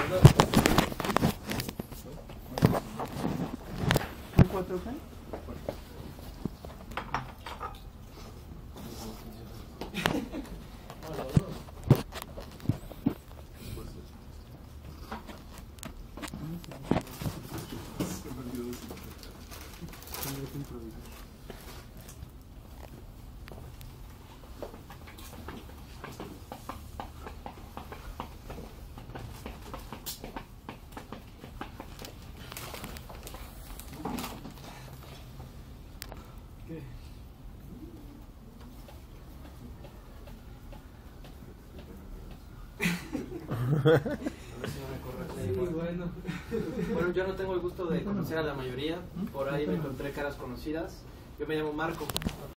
¿Un 4K? Bueno, yo no tengo el gusto de conocer a la mayoría, por ahí me encontré caras conocidas. Yo me llamo Marco.